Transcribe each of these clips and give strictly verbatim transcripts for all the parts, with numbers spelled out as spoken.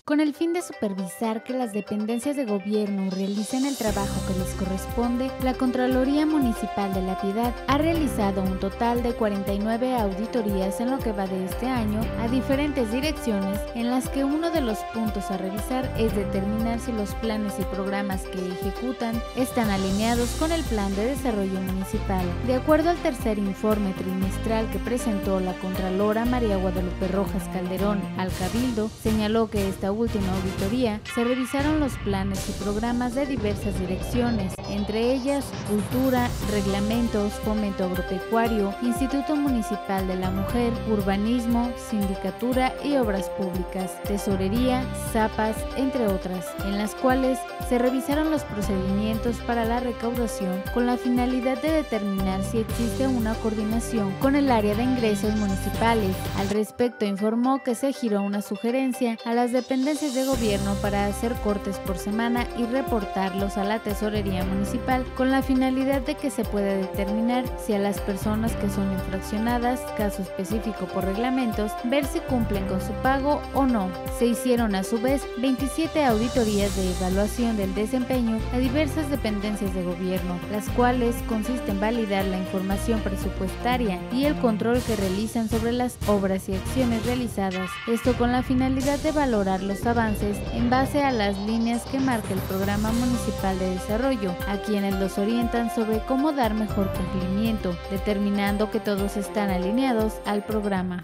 Con el fin de supervisar que las dependencias de gobierno realicen el trabajo que les corresponde, la Contraloría Municipal de La Piedad ha realizado un total de cuarenta y nueve auditorías en lo que va de este año a diferentes direcciones, en las que uno de los puntos a revisar es determinar si los planes y programas que ejecutan están alineados con el Plan de Desarrollo Municipal. De acuerdo al tercer informe trimestral que presentó la Contralora María Guadalupe Rojas Calderón al Cabildo, señaló que esta última auditoría se revisaron los planes y programas de diversas direcciones, entre ellas Cultura, Reglamentos, Fomento Agropecuario, Instituto Municipal de la Mujer, Urbanismo, Sindicatura y Obras Públicas, Tesorería, Zapas, entre otras, en las cuales se revisaron los procedimientos para la recaudación con la finalidad de determinar si existe una coordinación con el área de ingresos municipales. Al respecto, informó que se giró una sugerencia a las dependencias de gobierno para hacer cortes por semana y reportarlos a la Tesorería Municipal con la finalidad de que se pueda determinar si a las personas que son infraccionadas, caso específico por reglamentos, ver si cumplen con su pago o no. Se hicieron a su vez veintisiete auditorías de evaluación del desempeño a diversas dependencias de gobierno, las cuales consisten en validar la información presupuestaria y el control que realizan sobre las obras y acciones realizadas, esto con la finalidad de valorar los avances en base a las líneas que marca el Programa Municipal de Desarrollo, a quienes los orientan sobre cómo dar mejor cumplimiento, determinando que todos están alineados al programa.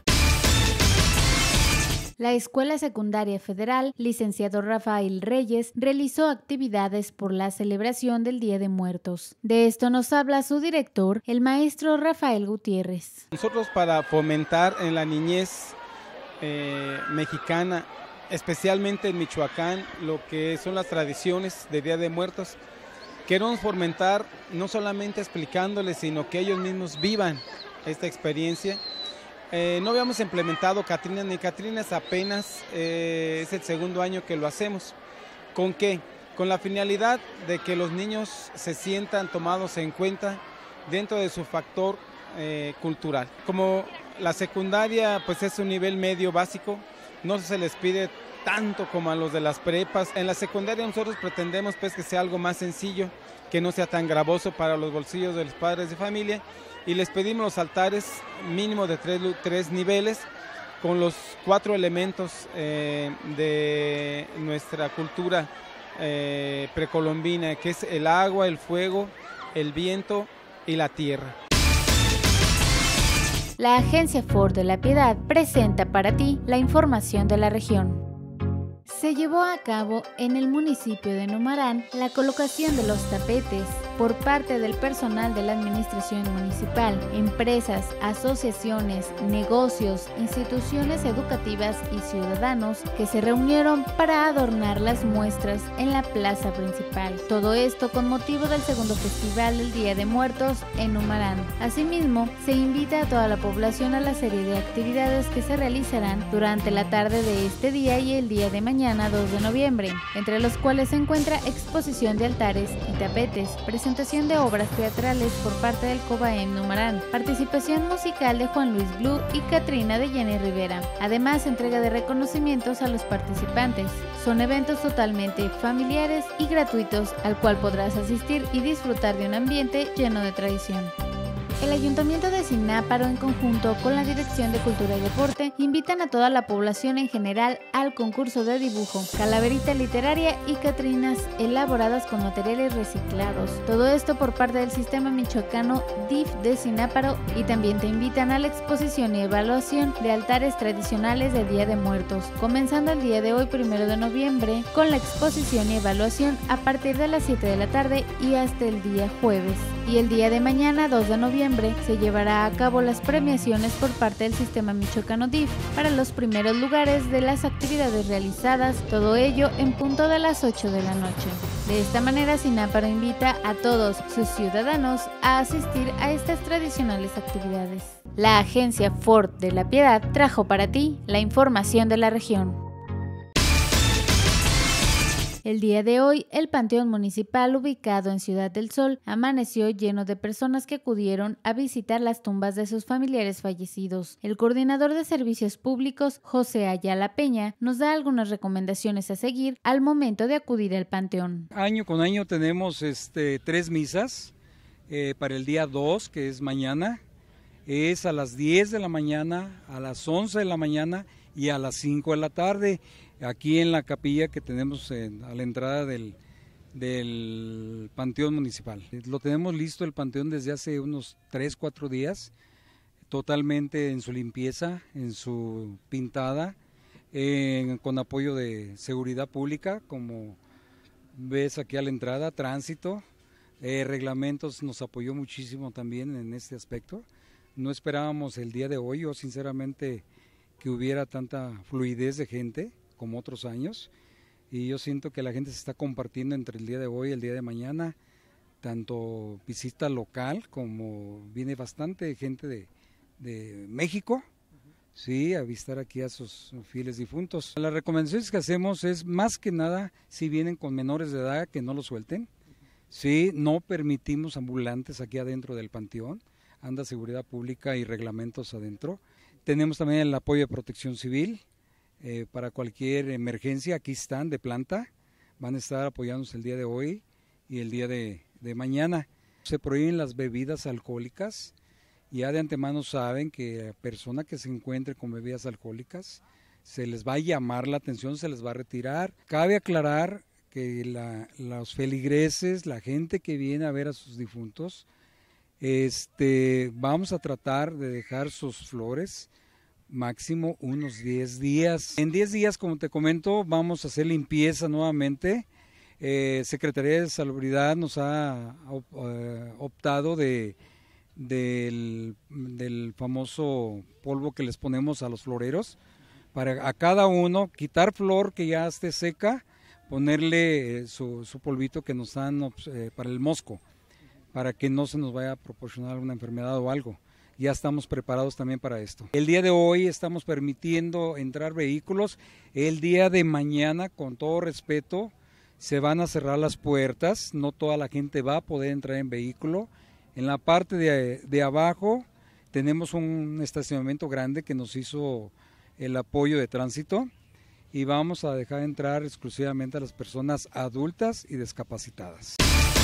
La Escuela Secundaria Federal, licenciado Rafael Reyes, realizó actividades por la celebración del Día de Muertos. De esto nos habla su director, el maestro Rafael Gutiérrez. Nosotros, para fomentar en la niñez eh, mexicana, especialmente en Michoacán, lo que son las tradiciones de Día de Muertos, queremos fomentar no solamente explicándoles, sino que ellos mismos vivan esta experiencia. Eh, no habíamos implementado Catrinas ni Catrinas, apenas eh, es el segundo año que lo hacemos. ¿Con qué? Con la finalidad de que los niños se sientan tomados en cuenta dentro de su factor eh, cultural. Como la secundaria pues es un nivel medio básico, no se les pide tanto como a los de las prepas. En la secundaria nosotros pretendemos pues que sea algo más sencillo, que no sea tan gravoso para los bolsillos de los padres de familia, y les pedimos los altares mínimo de tres, tres niveles con los cuatro elementos eh, de nuestra cultura eh, precolombina, que es el agua, el fuego, el viento y la tierra. La Agencia Ford de La Piedad presenta para ti la información de la región. Se llevó a cabo en el municipio de Numarán la colocación de los tapetes por parte del personal de la administración municipal, empresas, asociaciones, negocios, instituciones educativas y ciudadanos que se reunieron para adornar las muestras en la plaza principal. Todo esto con motivo del segundo festival del Día de Muertos en Numarán. Asimismo, se invita a toda la población a la serie de actividades que se realizarán durante la tarde de este día y el día de mañana dos de noviembre, entre los cuales se encuentra exposición de altares y tapetes, presentación de obras teatrales por parte del COBAEM Numarán, participación musical de Juan Luis Blue y Catrina de Jenny Rivera. Además, entrega de reconocimientos a los participantes. Son eventos totalmente familiares y gratuitos, al cual podrás asistir y disfrutar de un ambiente lleno de tradición. El Ayuntamiento de Zináparo, en conjunto con la Dirección de Cultura y Deporte, invitan a toda la población en general al concurso de dibujo, calaverita literaria y catrinas elaboradas con materiales reciclados. Todo esto por parte del Sistema Michoacano D I F de Zináparo, y también te invitan a la exposición y evaluación de altares tradicionales de Día de Muertos, comenzando el día de hoy, primero de noviembre, con la exposición y evaluación a partir de las siete de la tarde y hasta el día jueves. Y el día de mañana, dos de noviembre, se llevará a cabo las premiaciones por parte del Sistema Michoacano D I F para los primeros lugares de las actividades realizadas, todo ello en punto de las ocho de la noche. De esta manera, Zináparo invita a todos sus ciudadanos a asistir a estas tradicionales actividades. La Agencia Ford de La Piedad trajo para ti la información de la región. El día de hoy, el Panteón Municipal, ubicado en Ciudad del Sol, amaneció lleno de personas que acudieron a visitar las tumbas de sus familiares fallecidos. El coordinador de servicios públicos, José Ayala Peña, nos da algunas recomendaciones a seguir al momento de acudir al panteón. Año con año tenemos este, tres misas eh, para el día dos, que es mañana. Es a las diez de la mañana, a las once de la mañana y a las cinco de la tarde, aquí en la capilla que tenemos en, a la entrada del, del Panteón Municipal. Lo tenemos listo el Panteón desde hace unos tres, cuatro días, totalmente en su limpieza, en su pintada, eh, con apoyo de seguridad pública, como ves aquí a la entrada, tránsito, eh, reglamentos nos apoyó muchísimo también en este aspecto. No esperábamos el día de hoy, yo sinceramente, que hubiera tanta fluidez de gente como otros años, y yo siento que la gente se está compartiendo entre el día de hoy y el día de mañana, tanto visita local como viene bastante gente de, de México, sí, a visitar aquí a sus fieles difuntos. Las recomendaciones que hacemos es más que nada, si vienen con menores de edad, que no los suelten, sí, no permitimos ambulantes aquí adentro del panteón, anda seguridad pública y reglamentos adentro. Tenemos también el apoyo de protección civil eh, para cualquier emergencia, aquí están de planta, van a estar apoyándonos el día de hoy y el día de, de mañana. Se prohíben las bebidas alcohólicas, ya de antemano saben que la persona que se encuentre con bebidas alcohólicas se les va a llamar la atención, se les va a retirar. Cabe aclarar que la, los feligreses, la gente que viene a ver a sus difuntos, Este, vamos a tratar de dejar sus flores máximo unos diez días. En diez días, como te comento, vamos a hacer limpieza nuevamente. Eh, Secretaría de Salubridad nos ha optado de, del, del famoso polvo que les ponemos a los floreros, para a cada uno quitar flor que ya esté seca, ponerle su, su polvito que nos dan eh, para el mosco, para que no se nos vaya a proporcionar alguna enfermedad o algo. Ya estamos preparados también para esto. El día de hoy estamos permitiendo entrar vehículos. El día de mañana, con todo respeto, se van a cerrar las puertas. No toda la gente va a poder entrar en vehículo. En la parte de, de abajo tenemos un estacionamiento grande que nos hizo el apoyo de tránsito, y vamos a dejar entrar exclusivamente a las personas adultas y discapacitadas.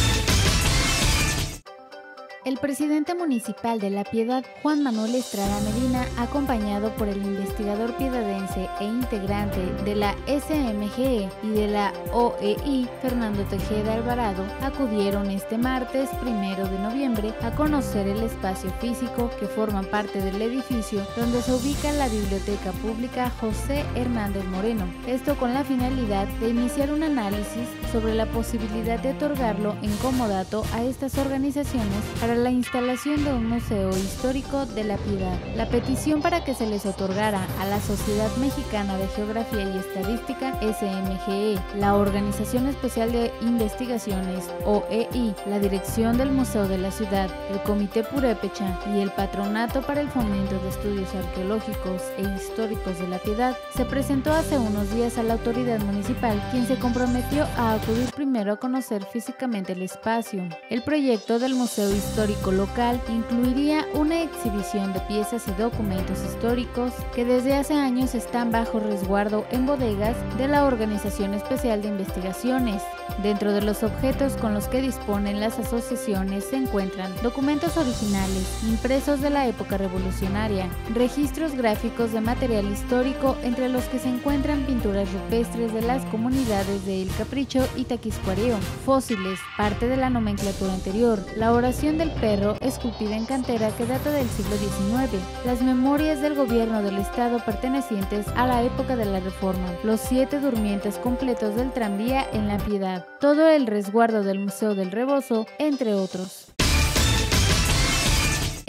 El presidente municipal de La Piedad, Juan Manuel Estrada Medina, acompañado por el investigador piedadense e integrante de la S M G E y de la O E I, Fernando Tejeda Alvarado, acudieron este martes primero de noviembre a conocer el espacio físico que forma parte del edificio donde se ubica la Biblioteca Pública José Hernández Moreno. Esto con la finalidad de iniciar un análisis sobre la posibilidad de otorgarlo en comodato a estas organizaciones para la instalación de un museo histórico de La Piedad. La petición para que se les otorgara a la Sociedad Mexicana de Geografía y Estadística, S M G E, la Organización Especial de Investigaciones, O E I, la Dirección del Museo de la Ciudad, el Comité Purépecha y el Patronato para el Fomento de Estudios Arqueológicos e Históricos de La Piedad, se presentó hace unos días a la autoridad municipal, quien se comprometió a acudir primero a conocer físicamente el espacio. El proyecto del Museo Histórico local incluiría una exhibición de piezas y documentos históricos que desde hace años están bajo resguardo en bodegas de la Organización Especial de Investigaciones. Dentro de los objetos con los que disponen las asociaciones se encuentran documentos originales, impresos de la época revolucionaria, registros gráficos de material histórico, entre los que se encuentran pinturas rupestres de las comunidades de El Capricho y Taquiscuareo, fósiles, parte de la nomenclatura anterior, la oración del perro esculpida en cantera que data del siglo diecinueve, las memorias del gobierno del estado pertenecientes a la época de la Reforma, los siete durmientes completos del tranvía en La Piedad, todo el resguardo del Museo del Rebozo, entre otros.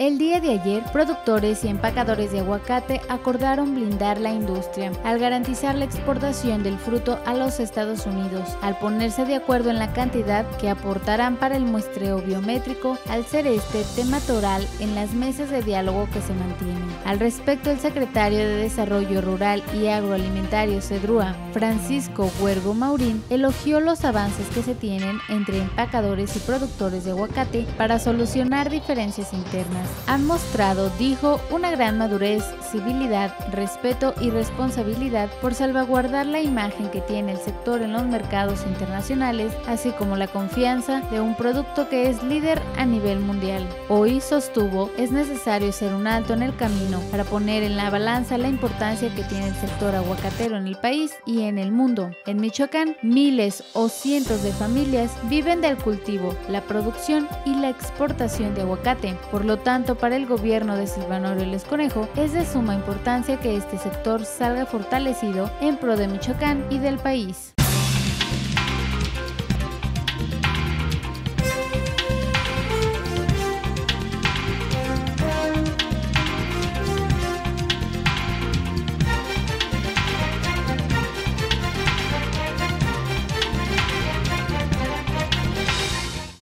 El día de ayer, productores y empacadores de aguacate acordaron blindar la industria al garantizar la exportación del fruto a los Estados Unidos, al ponerse de acuerdo en la cantidad que aportarán para el muestreo biométrico, al ser este tema toral en las mesas de diálogo que se mantienen. Al respecto, el secretario de Desarrollo Rural y Agroalimentario Sedrúa, Francisco Huergo Maurín, elogió los avances que se tienen entre empacadores y productores de aguacate para solucionar diferencias internas. Han mostrado, dijo, una gran madurez, civilidad, respeto y responsabilidad por salvaguardar la imagen que tiene el sector en los mercados internacionales, así como la confianza de un producto que es líder a nivel mundial. Hoy, sostuvo, es necesario hacer un alto en el camino para poner en la balanza la importancia que tiene el sector aguacatero en el país y en el mundo. En Michoacán, miles o cientos de familias viven del cultivo, la producción y la exportación de aguacate. Por lo tanto, para el gobierno de Silvano Aureoles Conejo, es de suma importancia que este sector salga fortalecido en pro de Michoacán y del país.